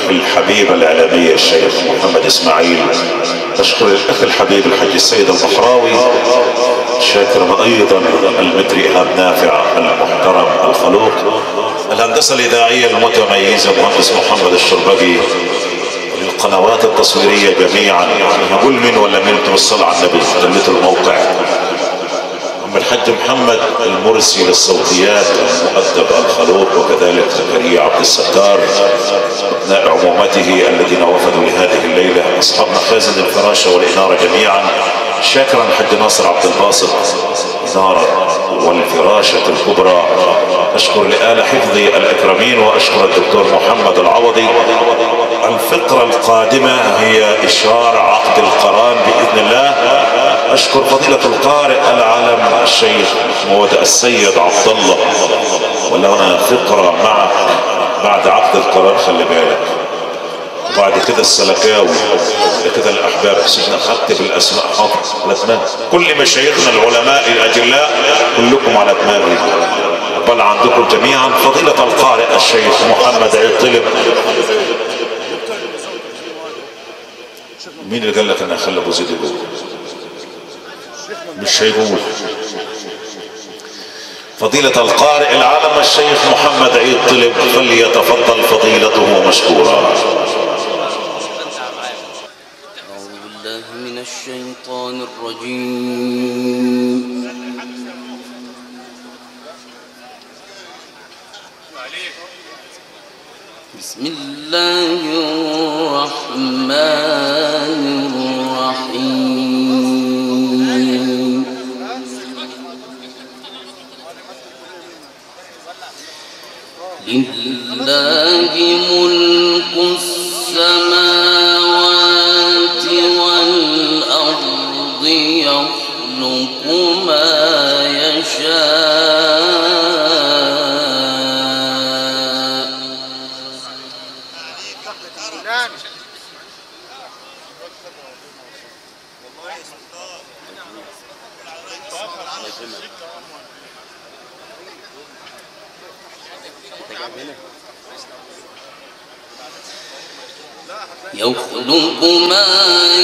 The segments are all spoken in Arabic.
الحبيبة الإعلامية الشيخ محمد إسماعيل، أشكر الأخ الحبيب الحاج السيد البحراوي، شاكرا أيضا المتري إيهاب نافع المحترم الخلوق، الهندسة الإذاعية المتميزة مهندس محمد الشربجي، القنوات التصويرية جميعا. نقول مين ولا مين توصل على النبي دلته الموقع، الحاج محمد المرسي للصوتيات المؤدب الخلوق، وكذلك زكريا عبد الستار، ابناء عمومته الذين وفدوا لهذه الليله، اصحاب مخازن الفراشه والاناره جميعا. شاكرا الحاج ناصر عبد الباسط اناره والفراشه الكبرى. اشكر لآل حفظي الاكرمين، واشكر الدكتور محمد العوضي. الفقره القادمه هي اشهار عقد القران باذن الله. اشكر فضيلة القارئ العالم الشيخ محمود السيد عبد الله، ولنا فقرة معه بعد عقد القرار، خلي بالك. وبعد كده السلكاوي، بعد كده الاحباب. سيدنا خدت بالاسماء حاضر على دماغي، كل مشايخنا العلماء الاجلاء كلكم على دماغي. بل عندكم جميعا فضيلة القارئ الشيخ محمد عيد طلب. مين اللي قال لك انا اخلي ابو زيد يقول؟ مش هيقول. فضيلة القارئ العالم الشيخ محمد عيد طلب، فليتفضل فضيلته مشكورا. أعوذ بالله من الشيطان الرجيم. بسم الله الرحمن الرحيم. لله ملك السماوات والأرض، يخلق ما يشاء. يخلق ما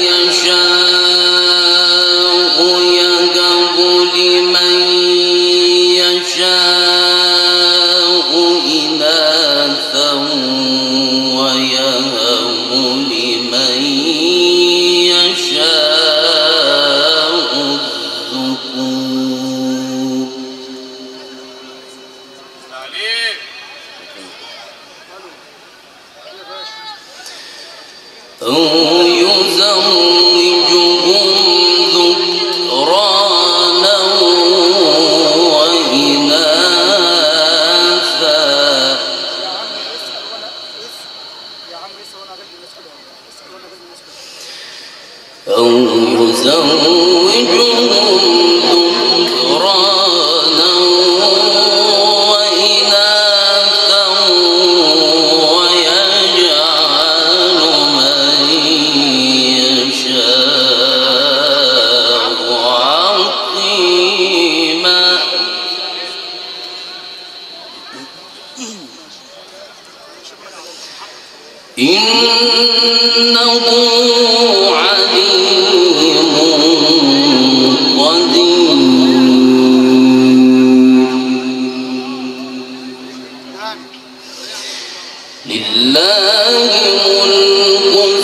يشاء، يهب لمن يشاء إناثا، ويهب لمن يشاء الذكور. أو يزوجهم ذكرانا وإناثا، أو يزوجهم ذكرانا وإناثا، ويجعل من يشاء عقيما. إنه عليم قدير. لله ملك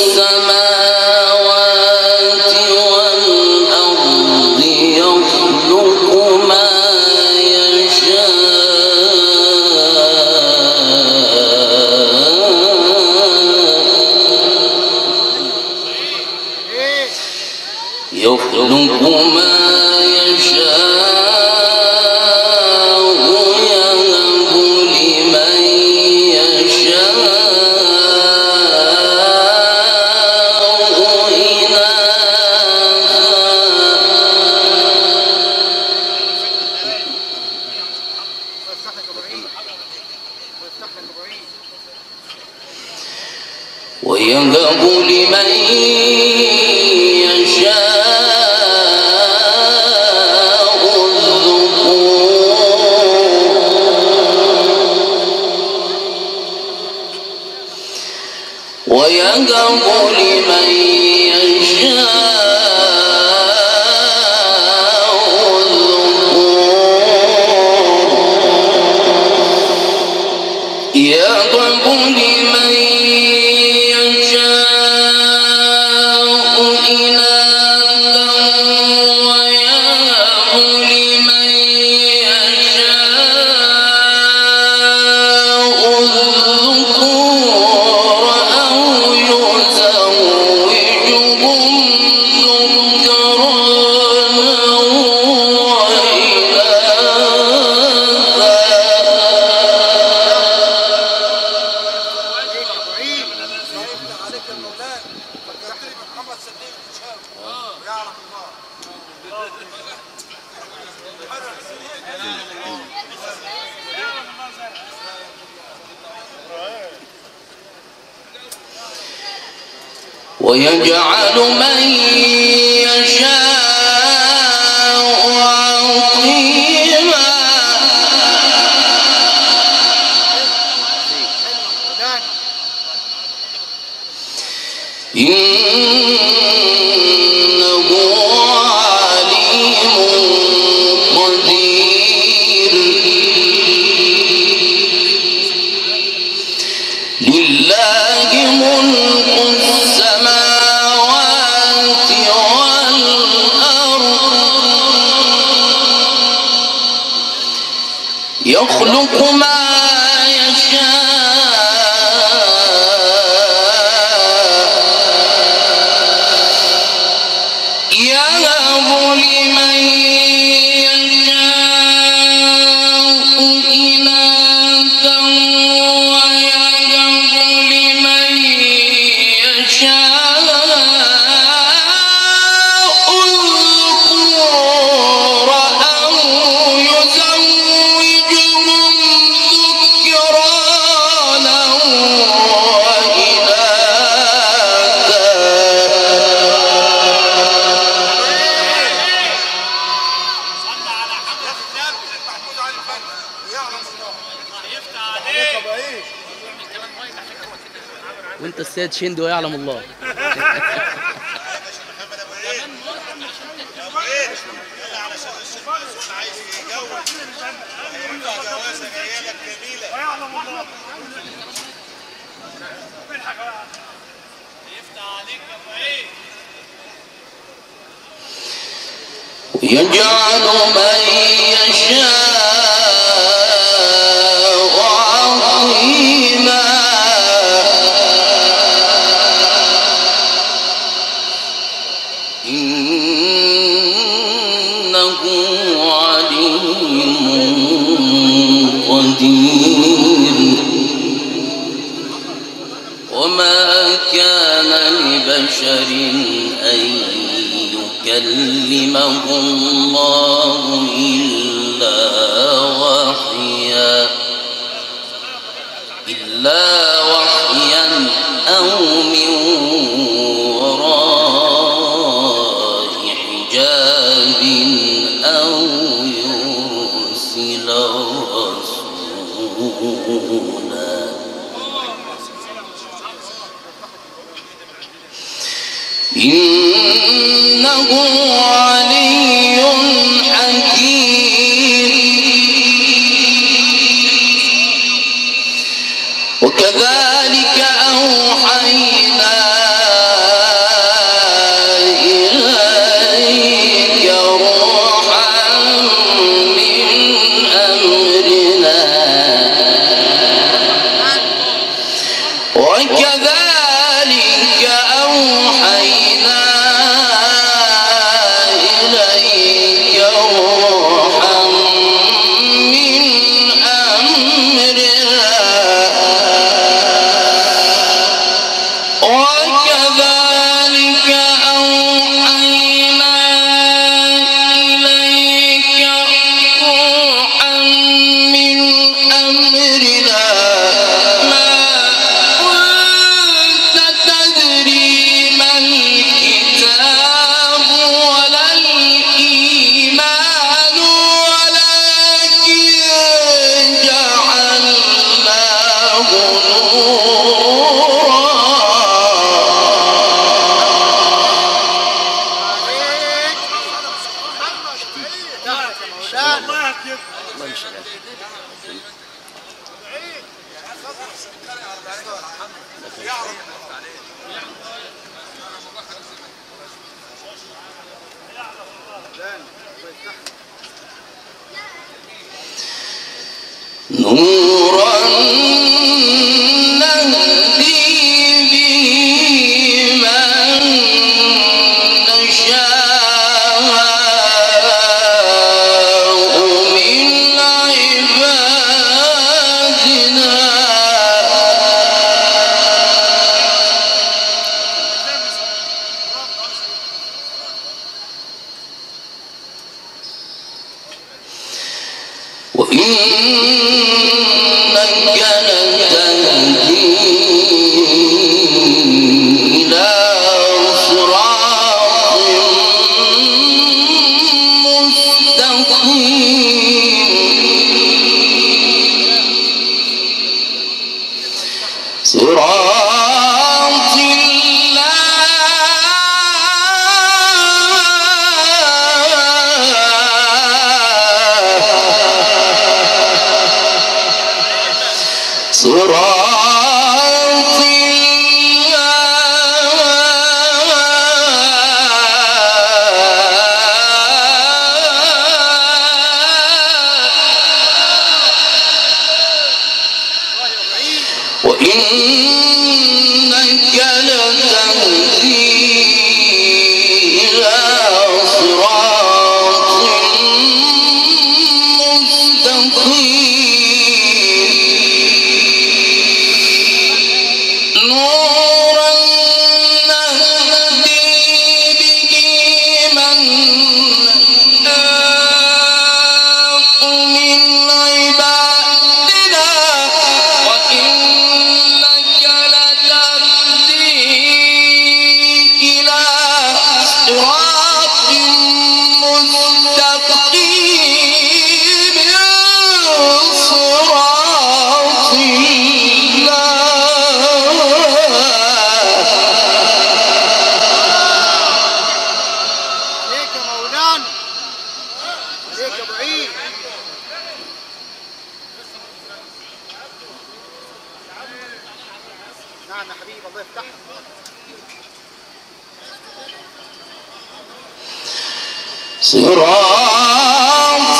السماوات والأرض، يخلق ما يشاء. يخلق ما يشاء، يهب لمن يشاء إناثا، ويهب لمن يشاء الذكور. لمن يهب لمن يشاء إناثا ويهب لمن يشاء الذكور أو يزوجهم ذكرانا ويجعل من يشاء عقيما إنه عليم قدير لله ملك السماوات والأرض يخلق ما يهب لمن يشاء إناثا ويهب لمن يشاء الذكور أو يزوجهم ذكرانا وانت السيد شندي ويعلم الله. يجعل من يشاء عقيما إنه عليم قدير وما كان لبشر أن يكلمه الله إلا وحيا أو من وراء حجاب أو يرسل رسولا إنه علي حكيم وكذلك أوحينا إليك روحا من أمرنا وكذلك أوحينا إليك نورا نهدي به من نشاء من عبادنا وإنك لتهدي إلى صراط مستقيم صراط الله صراط وإنك لتهدي إلى صراط مستقيم نورا نهدي به من نشاء من عبادنا وإنك لتهدي إلى صراط مستقيم صراط عليك يا مولانا، عليك يا بعيد. نعم يا حبيبي، الله يفتحك. صراط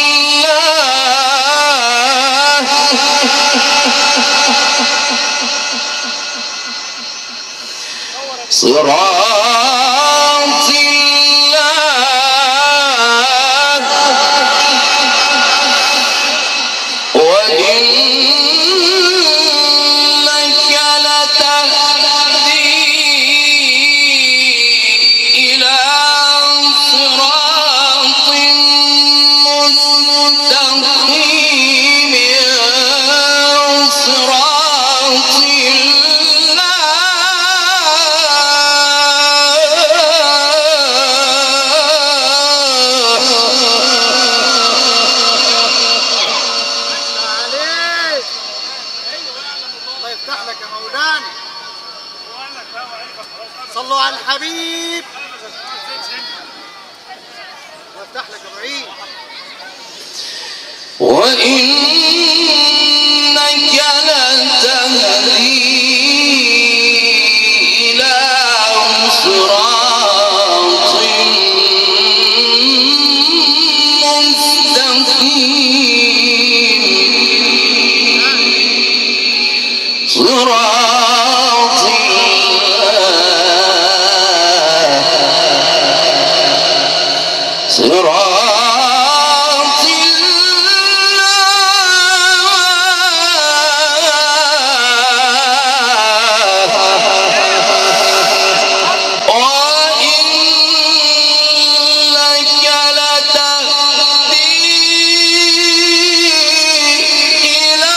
الله صراط الله وإنك لتهدي إلى صراط مستقيم صراط عليك، الله يفتح لك يا مولانا. صلوا على الحبيب. الله يفتح لك يا بعيد. وإنك لتهدي إلى صراط مستقيم صراط الله صراط وإنك لتهدي إلى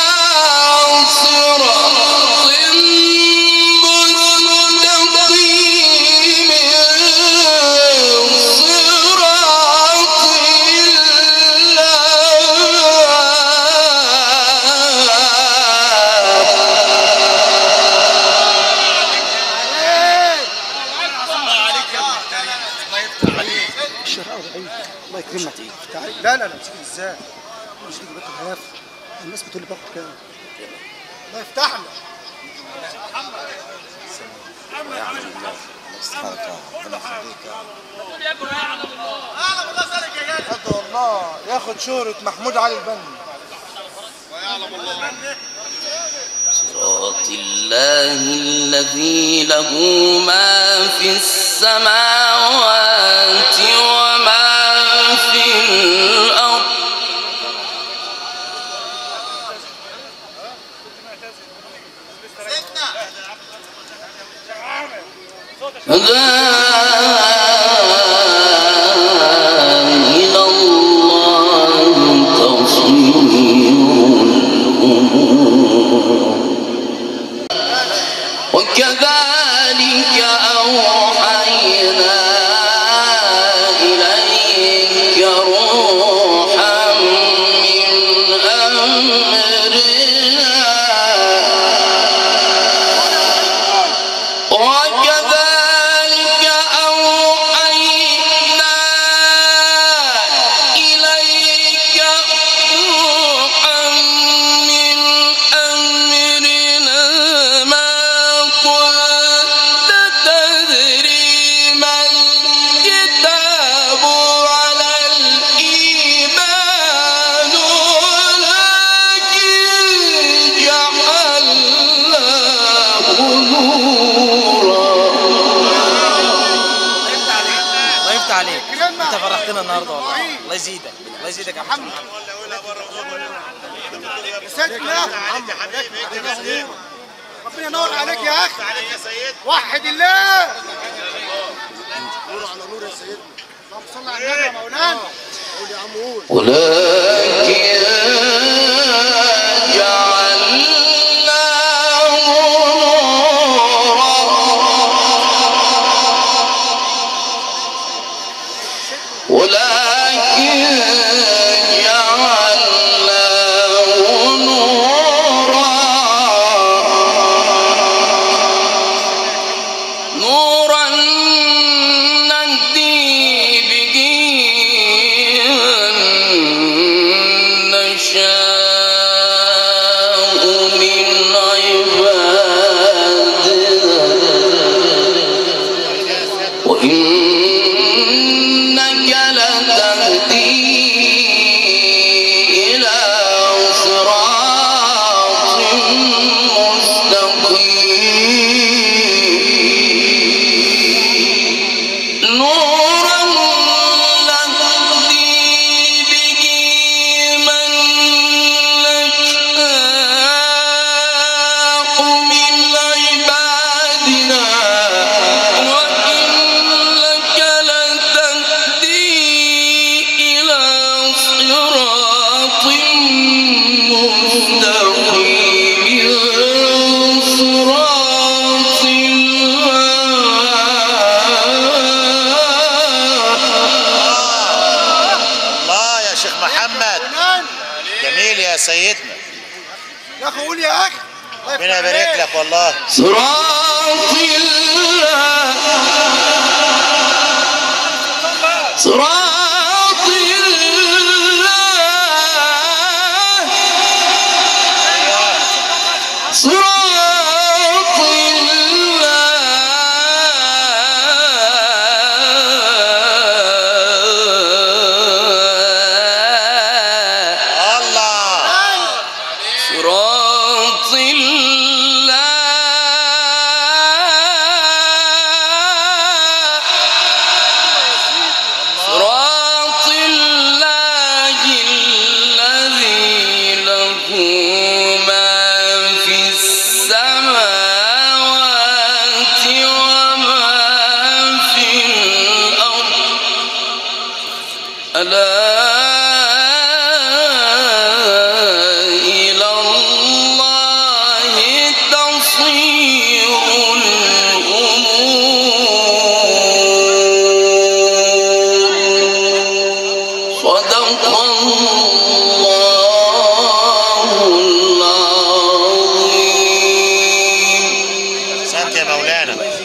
صراط مستقيم صراط الشرقاوي بعيد. الله يكرمك. تعال. لا لا لا، تيجي ازاي؟ مش تيجي بنت الهيافه. الناس بتقول لي باخد كام؟ الله يفتح لك. يا عم الله، استغفرك، ربنا يخليك. اعلم الله. الله ياخد شهرة محمود علي البنا. صراط الله الذي له ما في السماوات وما في الأرض إلى الله تصير الأمور وكذلك أوحينا إليك روحا من أمرنا وكذلك أوحينا إليك روحا من أمرنا ما كنت تدري ما الكتاب ولا الإيمان ولكن جعلناه نورا. الله يفتح عليك، انت فرحتنا النهارده والله. الله يزيدك، الله يزيدك يا محمد. ربنا ينور عليك يا اخي. وحد الله. نور على نور يا سيدنا. اللهم صل على النبي يا مولانا. قول يا عم قول. ولكن جعلناه نورا ولكن جعلناه نورا نورا نهدي به من نشاء من عبادنا وإنك لتهدي إلى صراط مستقيم نورا نهدي به من نشاء من عبادنا وإنك لتهدي إلى صراط مستقيم صراط الله يا شيخ محمد، جميل يا سيدنا، يا اخي قول يا اخي. ربنا يبارك لك والله. صراط الله صراط الله صراط الله صراط الله صراط الله الذي له ما في السماوات وما في الأرض ألا إلى الله تصير الأمور صدق الله العظيم. أحسنت يا مولانا.